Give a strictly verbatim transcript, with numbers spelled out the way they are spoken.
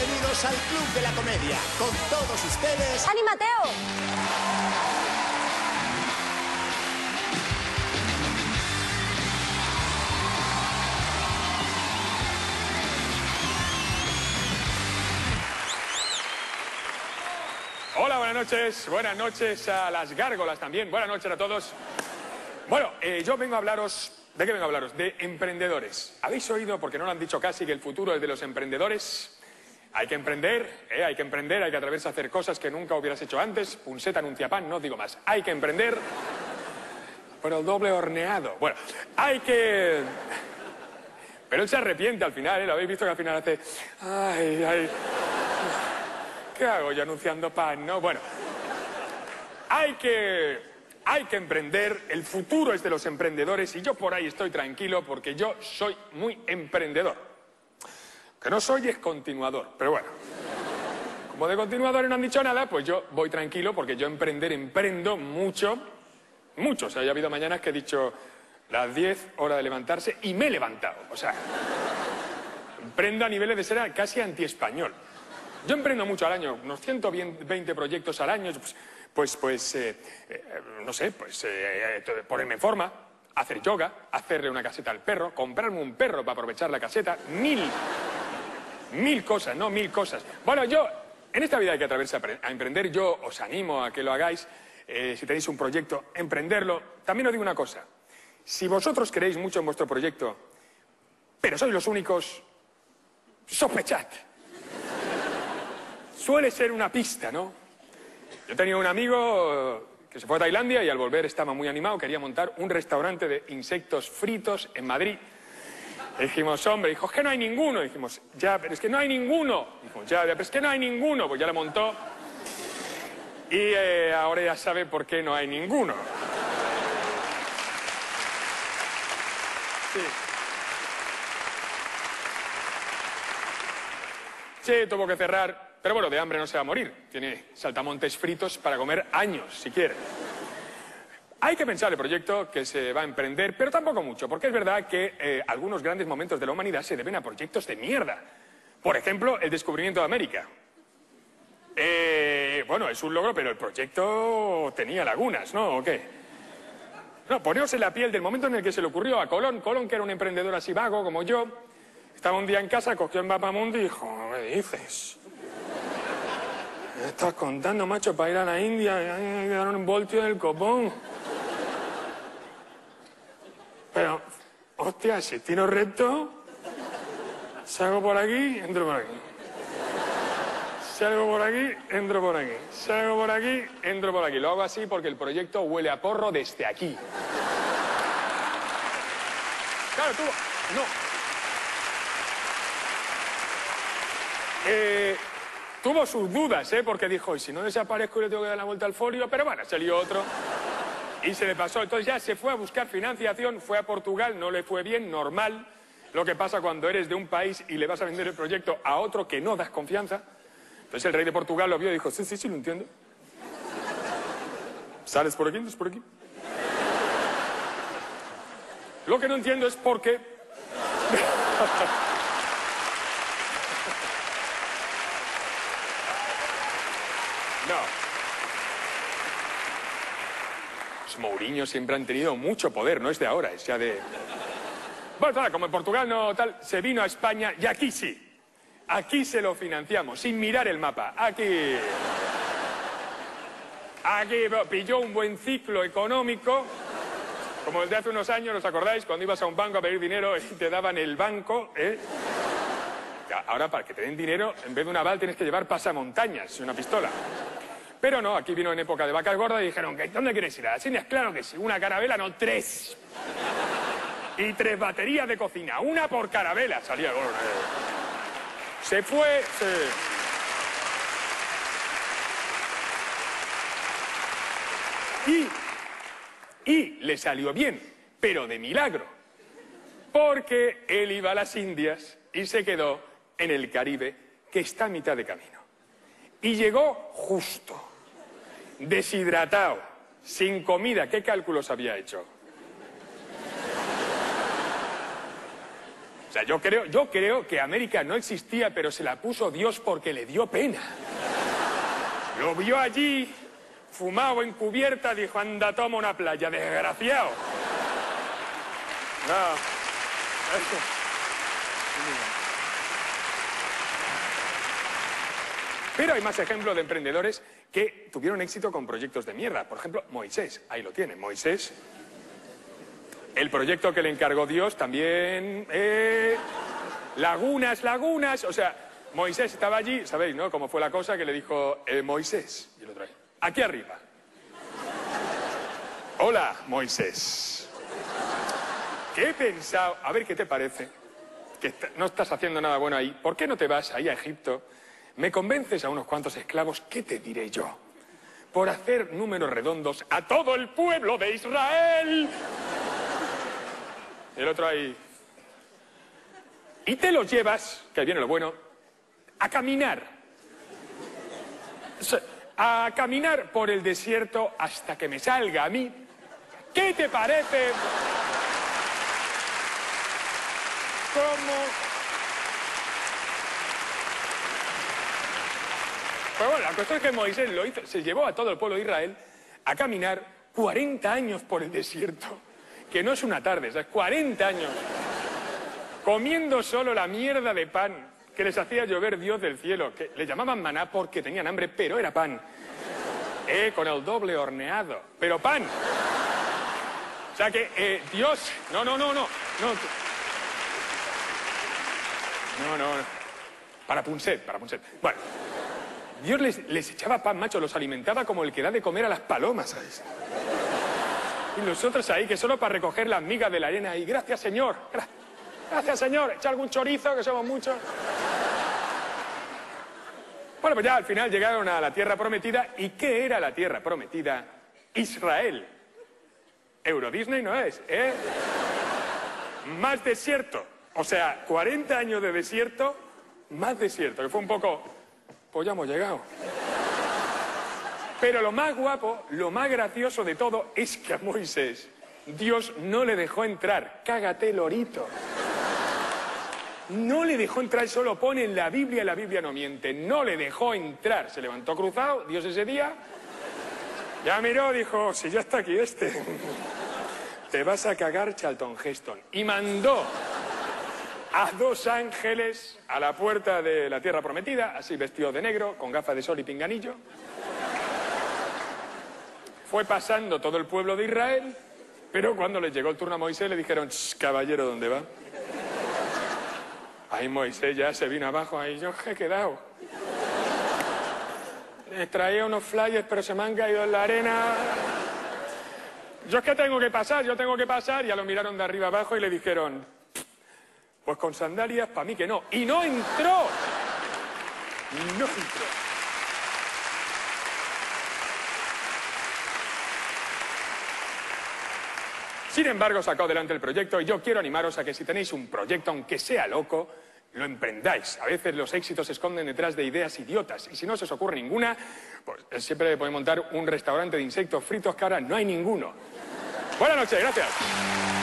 Bienvenidos al Club de la Comedia. Con todos ustedes... ¡Ani Mateo! Hola, buenas noches. Buenas noches a las gárgolas también. Buenas noches a todos. Bueno, eh, yo vengo a hablaros... ¿De qué vengo a hablaros? De emprendedores. ¿Habéis oído, porque no lo han dicho casi, que el futuro es de los emprendedores? Hay que emprender, ¿eh? Hay que emprender, hay que atreverse a hacer cosas que nunca hubieras hecho antes. Punseta anuncia pan, no digo más. Hay que emprender. Pero el doble horneado. Bueno, hay que... Pero él se arrepiente al final, ¿eh? Lo habéis visto que al final hace... Ay, ay... ¿Qué hago yo anunciando pan, no? Bueno, hay que... Hay que emprender, el futuro es de los emprendedores y yo por ahí estoy tranquilo porque yo soy muy emprendedor. Que no soy es continuador, pero bueno. Como de continuadores no han dicho nada, pues yo voy tranquilo porque yo emprender, emprendo mucho, mucho. O sea, ya ha habido mañanas que he dicho las diez, hora de levantarse y me he levantado. O sea, emprendo a niveles de ser casi antiespañol. Yo emprendo mucho al año, unos ciento veinte proyectos al año, pues... Pues, pues, eh, eh, no sé, pues eh, eh, ponerme en forma, hacer yoga, hacerle una caseta al perro, comprarme un perro para aprovechar la caseta, mil, mil cosas, ¿no? Mil cosas. Bueno, yo, en esta vida hay que atreverse a, a emprender, yo os animo a que lo hagáis, eh, si tenéis un proyecto, emprenderlo. También os digo una cosa, si vosotros queréis mucho en vuestro proyecto, pero sois los únicos, sospechad. Suele ser una pista, ¿no? Yo tenía un amigo que se fue a Tailandia y al volver estaba muy animado, quería montar un restaurante de insectos fritos en Madrid. Le dijimos, hombre, dijo, es que no hay ninguno. Dijimos, ya, pero es que no hay ninguno. Dijimos, ya, pero es que no hay ninguno. Pues ya lo montó y eh, ahora ya sabe por qué no hay ninguno. Sí. Sí, tuvo que cerrar. Pero bueno, de hambre no se va a morir. Tiene saltamontes fritos para comer años, si quiere. Hay que pensar el proyecto que se va a emprender, pero tampoco mucho, porque es verdad que eh, algunos grandes momentos de la humanidad se deben a proyectos de mierda. Por ejemplo, el descubrimiento de América. Eh, bueno, es un logro, pero el proyecto tenía lagunas, ¿no? ¿O qué? No, poneos en la piel del momento en el que se le ocurrió a Colón. Colón, que era un emprendedor así vago como yo, estaba un día en casa, cogió el mapamundi y dijo, ¿qué dices? ¿Qué estás contando, macho, para ir a la India? Hay que dar un voltio del copón. Pero, hostia, si tiro recto, salgo por aquí, entro por aquí. Salgo por aquí, entro por aquí. Salgo por aquí, entro por aquí. Lo hago así porque el proyecto huele a porro desde aquí. Claro, tú... No. Eh... Tuvo sus dudas, ¿eh? Porque dijo, y si no desaparezco le tengo que dar la vuelta al folio, pero bueno, salió otro y se le pasó. Entonces ya se fue a buscar financiación, fue a Portugal, no le fue bien, normal. Lo que pasa cuando eres de un país y le vas a vender el proyecto a otro que no das confianza. Entonces el rey de Portugal lo vio y dijo, sí, sí, sí, lo entiendo. ¿Sales por aquí? ¿Sales por aquí? Lo que no entiendo es por qué... No. Los Mourinho siempre han tenido mucho poder, no es de ahora, es ya de... Bueno, tal, como en Portugal no tal, se vino a España y aquí sí. Aquí se lo financiamos, sin mirar el mapa. Aquí... Aquí pilló un buen ciclo económico, como el de hace unos años, ¿os acordáis? Cuando ibas a un banco a pedir dinero y te daban el banco, ¿eh? Ahora, para que te den dinero, en vez de una bala tienes que llevar pasamontañas y una pistola. Pero no, aquí vino en época de vacas gordas y dijeron, ¿dónde quieres ir? ¿A las Indias? Claro que sí, una carabela, no, tres. Y tres baterías de cocina, una por carabela. Salía, bueno, eh. Se fue, se... Y, y le salió bien, pero de milagro. Porque él iba a las Indias y se quedó en el Caribe, que está a mitad de camino. Y llegó justo, deshidratado, sin comida. ¿Qué cálculos había hecho? sea, yo creo, yo creo que América no existía, pero se la puso Dios porque le dio pena. Lo vio allí, fumado en cubierta, dijo, anda, toma una playa, desgraciado. No. Pero hay más ejemplos de emprendedores que tuvieron éxito con proyectos de mierda. Por ejemplo, Moisés, ahí lo tiene, Moisés. El proyecto que le encargó Dios también... Eh, lagunas, lagunas, o sea, Moisés estaba allí, ¿sabéis, no? Cómo fue la cosa que le dijo eh, Moisés, y el otro ahí, aquí arriba. Hola, Moisés. ¿Qué he pensado? A ver qué te parece. Que no estás haciendo nada bueno ahí. ¿Por qué no te vas ahí a Egipto? Me convences a unos cuantos esclavos, ¿qué te diré yo? Por hacer números redondos a todo el pueblo de Israel. El otro ahí. Y te los llevas, que ahí viene lo bueno, a caminar. A caminar por el desierto hasta que me salga a mí. ¿Qué te parece? ¿Cómo? Pues bueno, la cuestión es que Moisés lo hizo, se llevó a todo el pueblo de Israel a caminar cuarenta años por el desierto, que no es una tarde, es cuarenta años, comiendo solo la mierda de pan que les hacía llover Dios del cielo, que le llamaban maná porque tenían hambre, pero era pan, eh, con el doble horneado, pero pan. O sea que eh, Dios, no, no, no, no, no, no, no, para Punset, para Punset, bueno. Dios les, les echaba pan, macho, los alimentaba como el que da de comer a las palomas, ¿sabes? Y nosotros ahí, que solo para recoger las migas de la arena, y gracias, Señor, gra gracias, Señor, echa algún chorizo, que somos muchos. Bueno, pues ya al final llegaron a la tierra prometida, ¿y qué era la tierra prometida? Israel. Euro Disney no es, ¿eh? Más desierto, o sea, cuarenta años de desierto, más desierto, que fue un poco... Pues ya hemos llegado. Pero lo más guapo, lo más gracioso de todo es que a Moisés Dios no le dejó entrar. Cágate, lorito. No le dejó entrar, solo pone en la Biblia, la Biblia no miente. No le dejó entrar. Se levantó cruzado, Dios ese día. Ya miró, dijo, si ya está aquí este. Te vas a cagar, Charlton Heston. Y mandó a dos ángeles a la puerta de la tierra prometida, así vestidos de negro, con gafas de sol y pinganillo. Fue pasando todo el pueblo de Israel, pero cuando les llegó el turno a Moisés le dijeron, caballero, ¿dónde va? Ahí Moisés ya se vino abajo, ahí yo he quedado. Les traía unos flyers, pero se me han caído en la arena. Yo es que tengo que pasar, yo tengo que pasar. Ya lo miraron de arriba abajo y le dijeron, pues con sandalias, para mí que no. Y no entró. No entró. Sin embargo, sacó adelante el proyecto y yo quiero animaros a que si tenéis un proyecto, aunque sea loco, lo emprendáis. A veces los éxitos se esconden detrás de ideas idiotas y si no se os ocurre ninguna, pues siempre podéis montar un restaurante de insectos fritos que ahora no hay ninguno. Buenas noches, gracias.